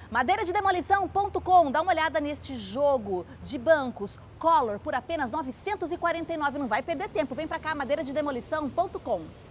Madeiradedemolição.com, dá uma olhada neste jogo de bancos Color por apenas R$ 949. Não vai perder tempo, vem pra cá, madeiradedemolição.com.